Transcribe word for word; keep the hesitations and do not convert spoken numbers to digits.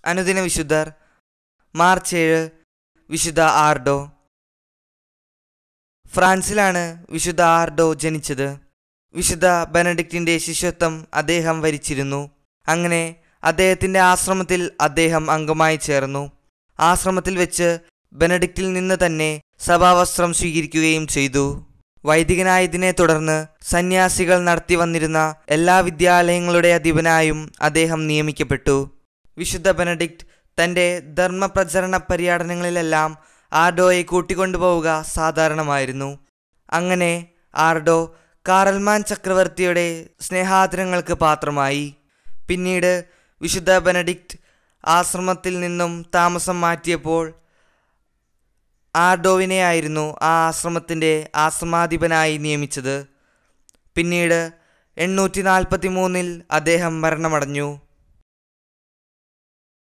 അനുദിന വിശുദ്ധർ. മാർച്ച് ഏഴ് വിശുദ്ധ ആർഡോ. ഫ്രാൻസിലാണ് വിശുദ്ധ ആർഡോ ജനിച്ചത്. വിശുദ്ധ ബെനഡിക്റ്റിൻ്റെ ശിഷ്യത്വം അദ്ദേഹം വരിച്ചിരുന്നു. അങ്ങനെ അദ്ദേഹത്തിൻ്റെ ആശ്രമത്തിൽ അദ്ദേഹം അംഗമായി ചേർന്നു. ആശ്രമത്തിൽ വെച്ച് ബെനഡിക്റ്റിൽ നിന്ന് തന്നെ സഭാവസ്ത്രം സ്വീകരിക്കുകയും ചെയ്തു. വൈദികനായതിനെ തുടർന്ന് സന്യാസികൾ നടത്തി വന്നിരുന്ന എല്ലാ വിദ്യാലയങ്ങളുടെ അധിപനായും അദ്ദേഹം നിയമിക്കപ്പെട്ടു. വിശുദ്ധ ബെനഡിക്റ്റ് തൻ്റെ ധർമ്മപ്രചരണ പര്യടനങ്ങളിലെല്ലാം ആർഡോയെ കൂട്ടിക്കൊണ്ടുപോവുക സാധാരണമായിരുന്നു. അങ്ങനെ ആർഡോ കാറൽമാൻ ചക്രവർത്തിയുടെ സ്നേഹാദരങ്ങൾക്ക് പാത്രമായി. പിന്നീട് വിശുദ്ധ ബെനഡിക്റ്റ് ആശ്രമത്തിൽ നിന്നും താമസം മാറ്റിയപ്പോൾ ആർഡോവിനെയായിരുന്നു ആ ആശ്രമത്തിൻ്റെ ആശ്രമാധിപനായി നിയമിച്ചത്. പിന്നീട് എണ്ണൂറ്റി നാൽപ്പത്തി മൂന്നിൽ അദ്ദേഹം മരണമടഞ്ഞു.